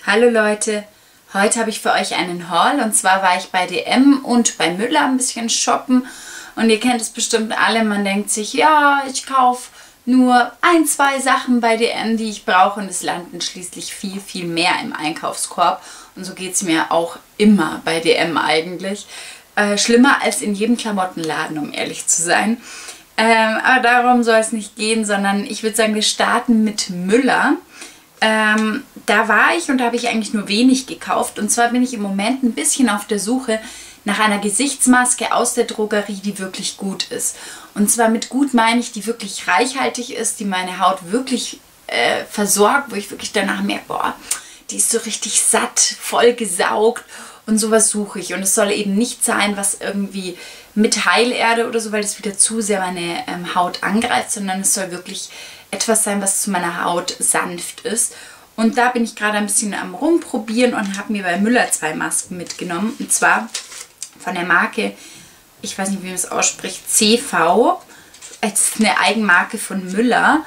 Hallo Leute, heute habe ich für euch einen Haul und zwar war ich bei DM und bei Müller ein bisschen shoppen und ihr kennt es bestimmt alle, man denkt sich, ja, ich kaufe nur ein, zwei Sachen bei DM, die ich brauche und es landen schließlich viel, viel mehr im Einkaufskorb und so geht es mir auch immer bei DM eigentlich. Schlimmer als in jedem Klamottenladen, um ehrlich zu sein. Aber darum soll es nicht gehen, sondern ich würde sagen, wir starten mit Müller. Da war ich und da habe ich eigentlich nur wenig gekauft. Und zwar bin ich im Moment ein bisschen auf der Suche nach einer Gesichtsmaske aus der Drogerie, die wirklich gut ist. Und zwar mit gut meine ich, die wirklich reichhaltig ist, die meine Haut wirklich versorgt, wo ich wirklich danach merke, boah, die ist so richtig satt, voll gesaugt und sowas suche ich. Und es soll eben nicht sein, was irgendwie mit Heilerde oder so, weil das wieder zu sehr meine Haut angreift, sondern es soll wirklich etwas sein, was zu meiner Haut sanft ist. Und da bin ich gerade ein bisschen am Rumprobieren und habe mir bei Müller 2 Masken mitgenommen. Und zwar von der Marke, ich weiß nicht, wie man es ausspricht, CV. Es ist eine Eigenmarke von Müller.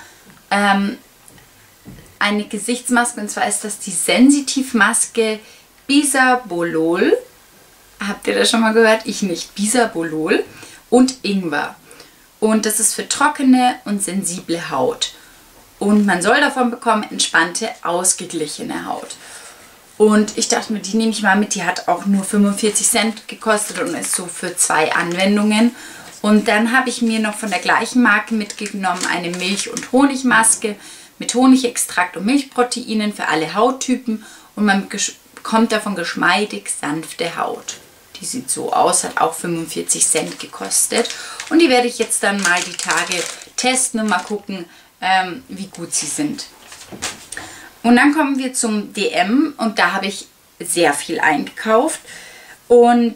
Eine Gesichtsmaske, und zwar ist das die Sensitivmaske Bisabolol. Habt ihr das schon mal gehört? Ich nicht. Bisabolol und Ingwer. Und das ist für trockene und sensible Haut. Und man soll davon bekommen entspannte, ausgeglichene Haut. Und ich dachte mir, die nehme ich mal mit. Die hat auch nur 45 Cent gekostet und ist so für 2 Anwendungen. Und dann habe ich mir noch von der gleichen Marke mitgenommen eine Milch- und Honigmaske mit Honigextrakt und Milchproteinen für alle Hauttypen. Und man bekommt davon geschmeidig sanfte Haut. Die sieht so aus, hat auch 45 Cent gekostet. Und die werde ich jetzt dann mal die Tage testen und mal gucken, wie gut sie sind. Und dann kommen wir zum DM und da habe ich sehr viel eingekauft. Und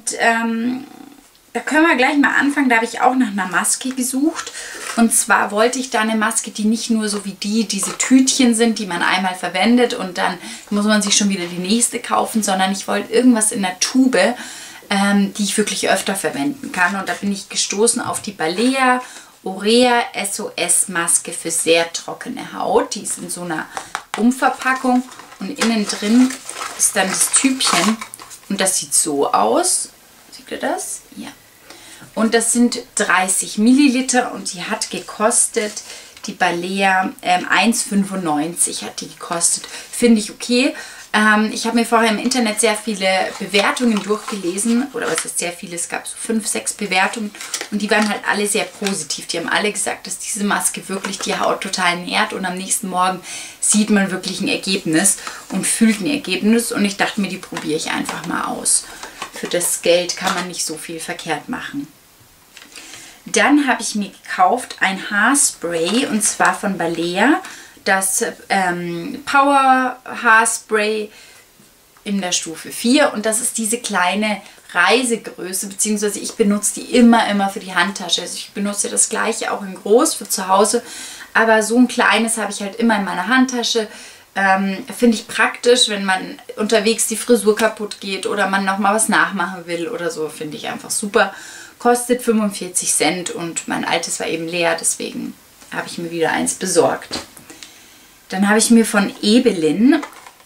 da können wir gleich mal anfangen. Da habe ich auch nach einer Maske gesucht. Und zwar wollte ich da eine Maske, die nicht nur so wie diese Tütchen sind, die man einmal verwendet und dann muss man sich schon wieder die nächste kaufen, sondern ich wollte irgendwas in der Tube, die ich wirklich öfter verwenden kann. Und da bin ich gestoßen auf die Balea Urea SOS Maske für sehr trockene Haut. Die ist in so einer Umverpackung und innen drin ist dann das Tübchen und das sieht so aus. Seht ihr das? Ja. Und das sind 30 Milliliter und die hat gekostet, die Balea 1,95 hat die gekostet. Finde ich okay. Ich habe mir vorher im Internet sehr viele Bewertungen durchgelesen, oder was ist sehr viele, es gab so 5, 6 Bewertungen und die waren halt alle sehr positiv. Die haben alle gesagt, dass diese Maske wirklich die Haut total nährt und am nächsten Morgen sieht man wirklich ein Ergebnis und fühlt ein Ergebnis und ich dachte mir, die probiere ich einfach mal aus. Für das Geld kann man nicht so viel verkehrt machen. Dann habe ich mir gekauft ein Haarspray und zwar von Balea. Das Power Haarspray in der Stufe 4 und das ist diese kleine Reisegröße, beziehungsweise ich benutze die immer für die Handtasche. Also ich benutze das gleiche auch in groß für zu Hause, aber so ein kleines habe ich halt immer in meiner Handtasche. Finde ich praktisch, wenn man unterwegs die Frisur kaputt geht oder man nochmal was nachmachen will oder so, finde ich einfach super. Kostet 45 Cent und mein altes war eben leer, deswegen habe ich mir wieder eins besorgt. Dann habe ich mir von Ebelin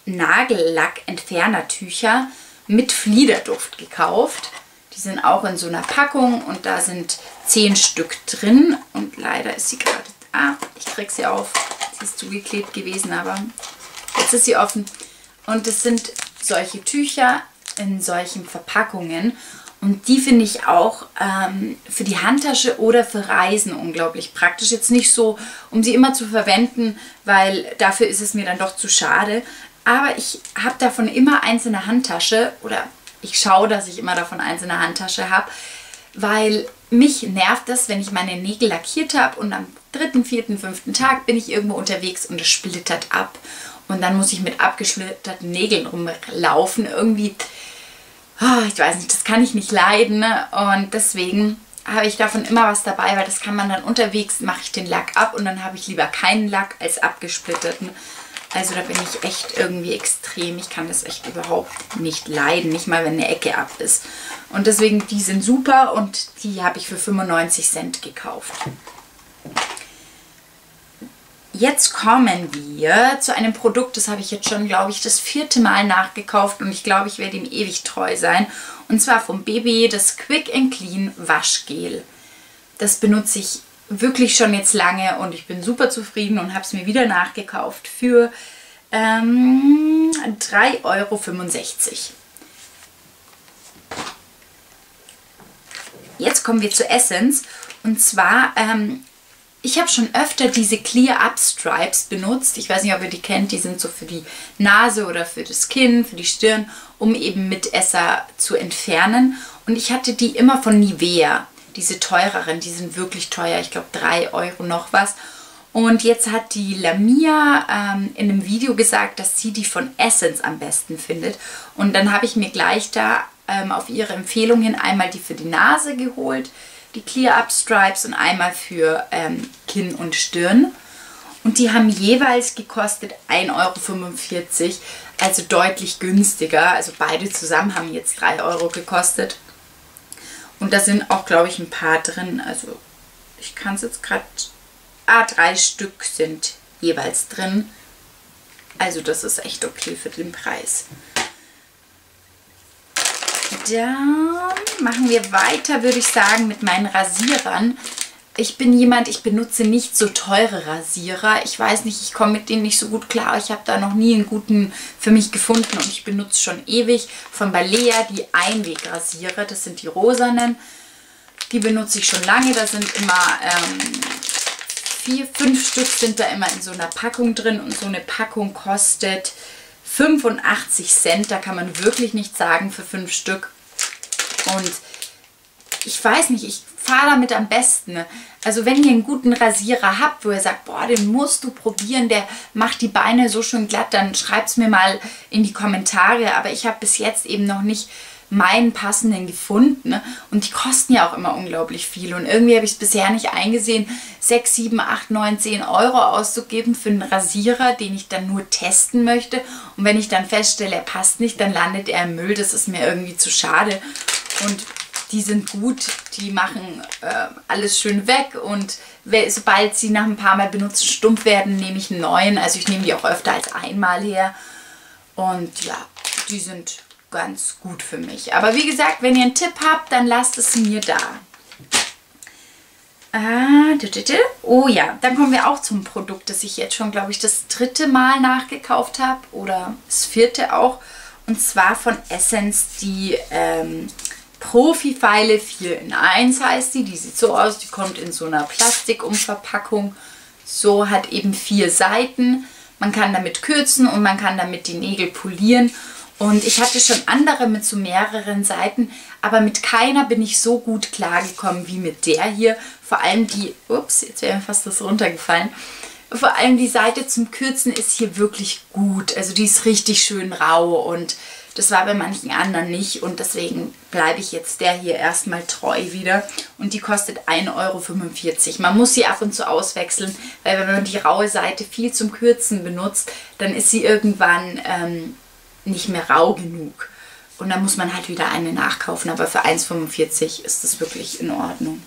Nagellack-Entfernertücher mit Fliederduft gekauft. Die sind auch in so einer Packung und da sind 10 Stück drin. Und leider ist sie gerade... ich kriege sie auf. Sie ist zugeklebt gewesen, aber jetzt ist sie offen. Und es sind solche Tücher in solchen Verpackungen. Und die finde ich auch für die Handtasche oder für Reisen unglaublich praktisch. Jetzt nicht so, um sie immer zu verwenden, weil dafür ist es mir dann doch zu schade. Aber ich habe davon immer eins in der Handtasche oder ich schaue, dass ich immer davon eins in der Handtasche habe, weil mich nervt das, wenn ich meine Nägel lackiert habe und am 3., 4., 5. Tag bin ich irgendwo unterwegs und es splittert ab. Und dann muss ich mit abgesplitterten Nägeln rumlaufen. Irgendwie... ich weiß nicht, das kann ich nicht leiden, ne? Und deswegen habe ich davon immer was dabei, weil das kann man dann unterwegs, mache ich den Lack ab und dann habe ich lieber keinen Lack als abgesplitterten. Also da bin ich echt irgendwie extrem, ich kann das echt überhaupt nicht leiden, nicht mal wenn eine Ecke ab ist. Und deswegen, die sind super und die habe ich für 95 Cent gekauft. Jetzt kommen wir zu einem Produkt, das habe ich jetzt schon, glaube ich, das 4. Mal nachgekauft und ich glaube, ich werde ihm ewig treu sein. Und zwar vom Baby das Quick and Clean Waschgel. Das benutze ich wirklich schon jetzt lange und ich bin super zufrieden und habe es mir wieder nachgekauft für 3,65 Euro. Jetzt kommen wir zu Essence und zwar, ich habe schon öfter diese Clear Up Stripes benutzt. Ich weiß nicht, ob ihr die kennt, die sind so für die Nase oder für das Kinn, für die Stirn, um eben Mitesser zu entfernen. Und ich hatte die immer von Nivea, diese teureren, die sind wirklich teuer, ich glaube 3 Euro noch was. Und jetzt hat die Lamia in einem Video gesagt, dass sie die von Essence am besten findet. Und dann habe ich mir gleich da auf ihre Empfehlung hin einmal die für die Nase geholt, die Clear Up Stripes, und einmal für Kinn und Stirn. Und die haben jeweils gekostet 1,45 Euro, also deutlich günstiger. Also beide zusammen haben jetzt 3 Euro gekostet. Und da sind auch, glaube ich, ein paar drin. Also ich kann es jetzt gerade... 3 Stück sind jeweils drin. Also das ist echt okay für den Preis. Dann machen wir weiter, würde ich sagen, mit meinen Rasierern. Ich bin jemand, ich benutze nicht so teure Rasierer. Ich weiß nicht, ich komme mit denen nicht so gut klar. Ich habe da noch nie einen guten für mich gefunden und ich benutze schon ewig von Balea die Einwegrasierer. Das sind die rosanen. Die benutze ich schon lange. Da sind immer 5 Stück sind da immer in so einer Packung drin und so eine Packung kostet 85 Cent. Da kann man wirklich nichts sagen für 5 Stück. Und ich weiß nicht, ich fahre damit am besten. Also wenn ihr einen guten Rasierer habt, wo ihr sagt, boah, den musst du probieren, der macht die Beine so schön glatt, dann schreibt es mir mal in die Kommentare. Aber ich habe bis jetzt eben noch nicht meinen passenden gefunden. Und die kosten ja auch immer unglaublich viel. Und irgendwie habe ich es bisher nicht eingesehen, 6, 7, 8, 9, 10 Euro auszugeben für einen Rasierer, den ich dann nur testen möchte. Und wenn ich dann feststelle, er passt nicht, dann landet er im Müll. Das ist mir irgendwie zu schade. Und die sind gut, die machen alles schön weg. Und sobald sie nach ein paar Mal benutzt stumpf werden, nehme ich einen neuen. Also ich nehme die auch öfter als einmal her. Und ja, die sind ganz gut für mich. Aber wie gesagt, wenn ihr einen Tipp habt, dann lasst es mir da. Oh ja, dann kommen wir auch zum Produkt, das ich jetzt schon, glaube ich, das 3. Mal nachgekauft habe. Oder das 4. auch. Und zwar von Essence die Profi-Feile 4 in 1 heißt die. Die sieht so aus, die kommt in so einer Plastikumverpackung. So, hat eben 4 Seiten. Man kann damit kürzen und man kann damit die Nägel polieren. Und ich hatte schon andere mit so mehreren Seiten, aber mit keiner bin ich so gut klargekommen wie mit der hier. Vor allem die, ups, jetzt wäre mir fast das runtergefallen. Vor allem die Seite zum Kürzen ist hier wirklich gut. Also die ist richtig schön rau und das war bei manchen anderen nicht. Und deswegen bleibe ich jetzt der hier erstmal treu wieder. Und die kostet 1,45 Euro. Man muss sie ab und zu auswechseln, weil wenn man die raue Seite viel zum Kürzen benutzt, dann ist sie irgendwann nicht mehr rau genug. Und dann muss man halt wieder eine nachkaufen. Aber für 1,45 ist das wirklich in Ordnung.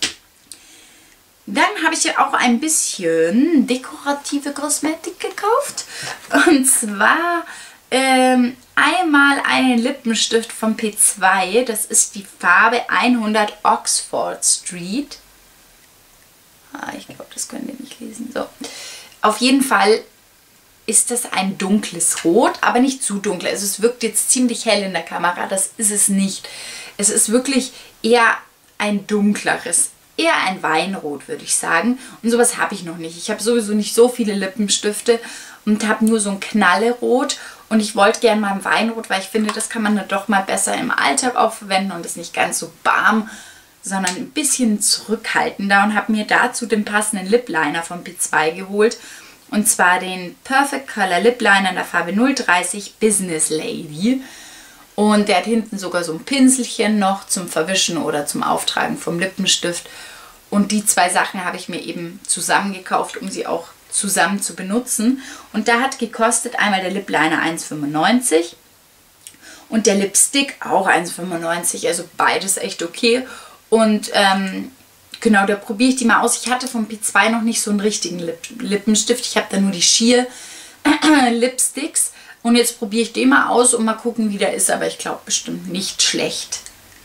Dann habe ich hier auch ein bisschen dekorative Kosmetik gekauft. Und zwar einmal einen Lippenstift vom P2. Das ist die Farbe 100 Oxford Street. Ich glaube, das könnt ihr nicht lesen. So. Auf jeden Fall ist das ein dunkles Rot, aber nicht zu dunkel. Also es wirkt jetzt ziemlich hell in der Kamera, das ist es nicht. Es ist wirklich eher ein dunkleres, eher ein Weinrot, würde ich sagen. Und sowas habe ich noch nicht. Ich habe sowieso nicht so viele Lippenstifte und habe nur so ein Knallerot. Und ich wollte gerne mal ein Weinrot, weil ich finde, das kann man dann doch mal besser im Alltag auch verwenden und ist nicht ganz so warm, sondern ein bisschen zurückhaltender. Und habe mir dazu den passenden Lip Liner vom P2 geholt. Und zwar den Perfect Color Lip Liner in der Farbe 030 Business Lady. Und der hat hinten sogar so ein Pinselchen noch zum Verwischen oder zum Auftragen vom Lippenstift. Und die 2 Sachen habe ich mir eben zusammen gekauft, um sie auch zusammen zu benutzen. Und da hat gekostet einmal der Lip Liner 1,95 und der Lipstick auch 1,95. Also beides echt okay. Und genau, da probiere ich die mal aus. Ich hatte vom P2 noch nicht so einen richtigen Lippenstift. Ich habe da nur die Sheer Lipsticks. Und jetzt probiere ich den mal aus und mal gucken, wie der ist. Aber ich glaube bestimmt nicht schlecht.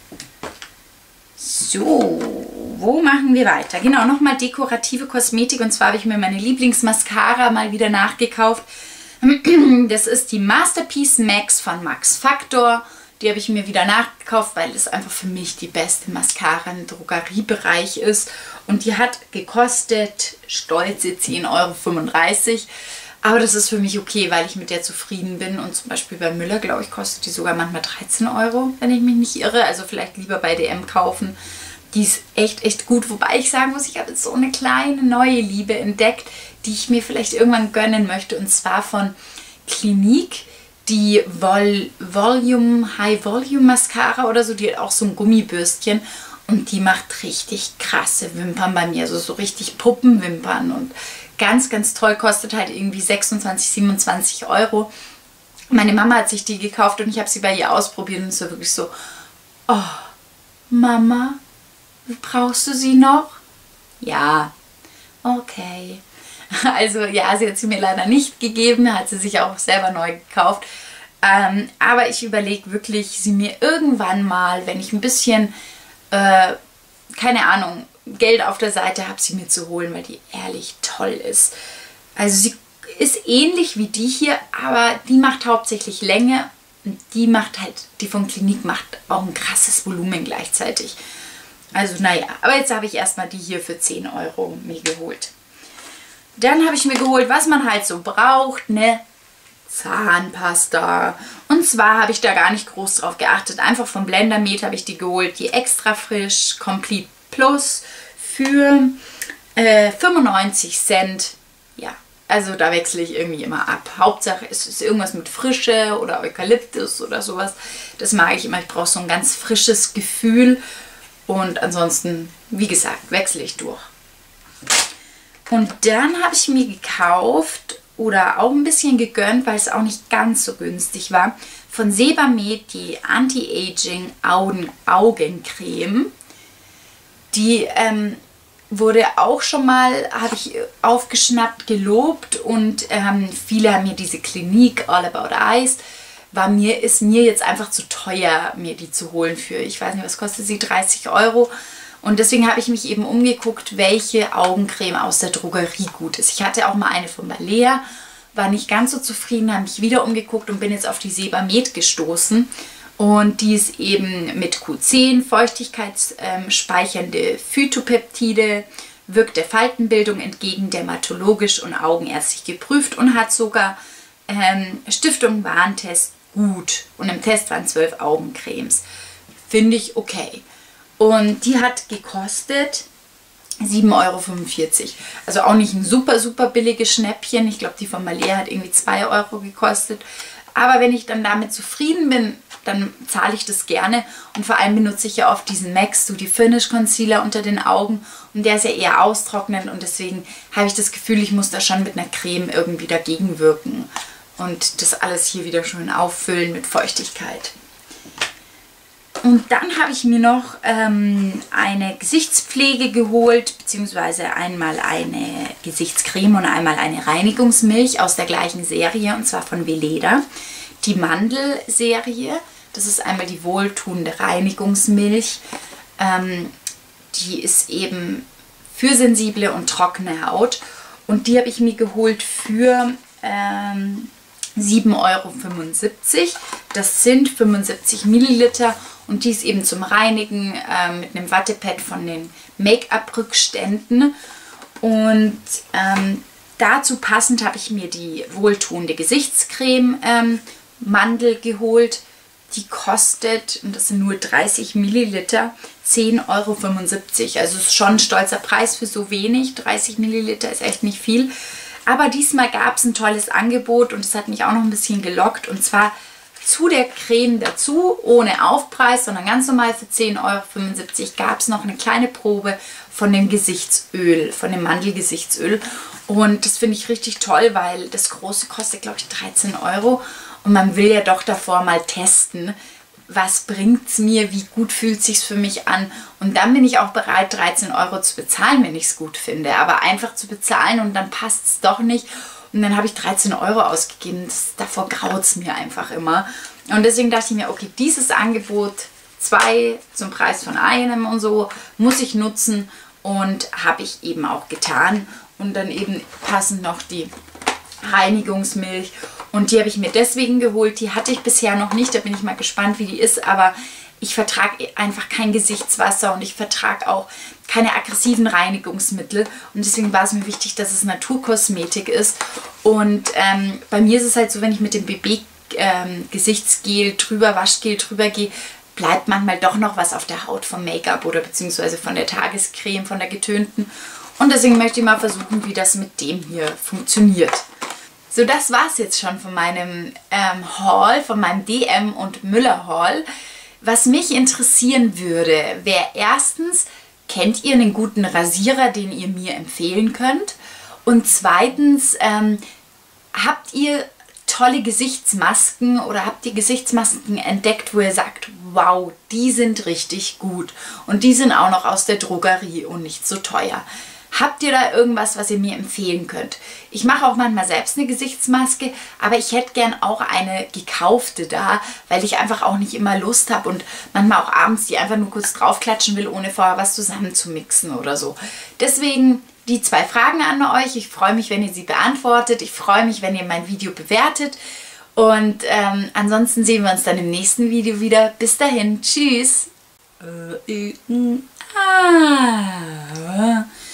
So, wo machen wir weiter? Genau, nochmal dekorative Kosmetik. Und zwar habe ich mir meine Lieblingsmascara mal wieder nachgekauft. Das ist die Masterpiece Max von Max Factor. Die habe ich mir wieder nachgekauft, weil es einfach für mich die beste Mascara im Drogeriebereich ist. Und die hat gekostet stolze 10,35 €. Aber das ist für mich okay, weil ich mit der zufrieden bin. Und zum Beispiel bei Müller, glaube ich, kostet die sogar manchmal 13 €, wenn ich mich nicht irre. Also vielleicht lieber bei DM kaufen. Die ist echt gut. Wobei ich sagen muss, ich habe jetzt so eine kleine neue Liebe entdeckt, die ich mir vielleicht irgendwann gönnen möchte. Und zwar von Clinique. Die High Volume Mascara oder so. Die hat auch so ein Gummibürstchen. Und die macht richtig krasse Wimpern bei mir. Also so richtig Puppenwimpern. Und ganz toll. Kostet halt irgendwie 26, 27 €. Meine Mama hat sich die gekauft und ich habe sie bei ihr ausprobiert. Und es war wirklich so, oh, Mama, brauchst du sie noch? Ja, okay. Also ja, sie hat sie mir leider nicht gegeben, hat sie sich auch selber neu gekauft. Aber ich überlege wirklich, sie mir irgendwann mal, wenn ich ein bisschen, keine Ahnung, Geld auf der Seite habe, sie mir zu holen, weil die ehrlich toll ist. Also sie ist ähnlich wie die hier, aber die macht hauptsächlich Länge und die macht halt, die von Clinique macht auch ein krasses Volumen gleichzeitig. Also naja, aber jetzt habe ich erstmal die hier für 10 € mir geholt. Dann habe ich mir geholt, was man halt so braucht, ne? Zahnpasta. Und zwar habe ich da gar nicht groß drauf geachtet. Einfach von Blendermed habe ich die geholt. Die extra frisch Complete Plus für 95 Cent. Ja, also da wechsle ich irgendwie immer ab. Hauptsache es ist irgendwas mit Frische oder Eukalyptus oder sowas. Das mag ich immer. Ich brauche so ein ganz frisches Gefühl. Und ansonsten, wie gesagt, wechsle ich durch. Und dann habe ich mir gekauft oder auch ein bisschen gegönnt, weil es auch nicht ganz so günstig war, von Sebamed die Anti-Aging Augencreme. Die wurde auch schon mal, habe ich aufgeschnappt, gelobt und viele haben mir diese Clinique All About Eyes, ist mir jetzt einfach zu teuer, mir die zu holen für, ich weiß nicht, was kostet sie, 30 €. Und deswegen habe ich mich eben umgeguckt, welche Augencreme aus der Drogerie gut ist. Ich hatte auch mal eine von Balea, war nicht ganz so zufrieden, habe mich wieder umgeguckt und bin jetzt auf die Sebamed gestoßen. Und die ist eben mit Q10, feuchtigkeitsspeichernde Phytopeptide, wirkt der Faltenbildung entgegen, dermatologisch und augenärztlich geprüft und hat sogar Stiftung Warentest gut. Und im Test waren 12 Augencremes. Finde ich okay. Und die hat gekostet 7,45 €. Also auch nicht ein super billiges Schnäppchen. Ich glaube, die von Balea hat irgendwie 2 € gekostet. Aber wenn ich dann damit zufrieden bin, dann zahle ich das gerne. Und vor allem benutze ich ja oft diesen Max Studio Finish Concealer unter den Augen. Und der ist ja eher austrocknend. Und deswegen habe ich das Gefühl, ich muss da schon mit einer Creme irgendwie dagegen wirken. Und das alles hier wieder schön auffüllen mit Feuchtigkeit. Und dann habe ich mir noch eine Gesichtspflege geholt, beziehungsweise einmal eine Gesichtscreme und einmal eine Reinigungsmilch aus der gleichen Serie, und zwar von Weleda. Die Mandelserie, das ist einmal die wohltuende Reinigungsmilch. Die ist eben für sensible und trockene Haut. Und die habe ich mir geholt für 7,75 €. Das sind 75 Milliliter. Und die ist eben zum Reinigen mit einem Wattepad von den Make-up-Rückständen. Und dazu passend habe ich mir die wohltuende Gesichtscreme Mandel geholt. Die kostet, und das sind nur 30 Milliliter, 10,75 €. Also ist schon ein stolzer Preis für so wenig. 30 Milliliter ist echt nicht viel. Aber diesmal gab es ein tolles Angebot und es hat mich auch noch ein bisschen gelockt. Und zwar zu der Creme dazu, ohne Aufpreis, sondern ganz normal für 10,75 € gab es noch eine kleine Probe von dem Gesichtsöl, von dem Mandelgesichtsöl. Und das finde ich richtig toll, weil das große kostet, glaube ich, 13 € und man will ja doch davor mal testen, was bringt es mir, wie gut fühlt es sich für mich an. Und dann bin ich auch bereit, 13 Euro zu bezahlen, wenn ich es gut finde. Aber einfach zu bezahlen und dann passt es doch nicht. Und dann habe ich 13 Euro ausgegeben. Davor graut es mir einfach immer. Und deswegen dachte ich mir, okay, dieses Angebot, 2 zum Preis von einem und so, muss ich nutzen. Und habe ich eben auch getan. Und dann eben passend noch die Reinigungsmilch. Und die habe ich mir deswegen geholt. Die hatte ich bisher noch nicht. Da bin ich mal gespannt, wie die ist. Aber ich vertrage einfach kein Gesichtswasser und ich vertrage auch keine aggressiven Reinigungsmittel. Und deswegen war es mir wichtig, dass es Naturkosmetik ist. Und bei mir ist es halt so, wenn ich mit dem BB-Gesichtsgel drüber, Waschgel drüber gehe, bleibt manchmal doch noch was auf der Haut vom Make-up oder beziehungsweise von der Tagescreme, von der getönten. Und deswegen möchte ich mal versuchen, wie das mit dem hier funktioniert. So, das war es jetzt schon von meinem Haul, von meinem DM und Müller Haul. Was mich interessieren würde, wäre erstens, kennt ihr einen guten Rasierer, den ihr mir empfehlen könnt? Und zweitens, habt ihr tolle Gesichtsmasken oder habt ihr Gesichtsmasken entdeckt, wo ihr sagt, wow, die sind richtig gut und die sind auch noch aus der Drogerie und nicht so teuer? Habt ihr da irgendwas, was ihr mir empfehlen könnt? Ich mache auch manchmal selbst eine Gesichtsmaske, aber ich hätte gern auch eine gekaufte da, weil ich einfach auch nicht immer Lust habe und manchmal auch abends die einfach nur kurz draufklatschen will, ohne vorher was zusammenzumixen oder so. Deswegen die 2 Fragen an euch. Ich freue mich, wenn ihr sie beantwortet. Ich freue mich, wenn ihr mein Video bewertet. Und ansonsten sehen wir uns dann im nächsten Video wieder. Bis dahin. Tschüss.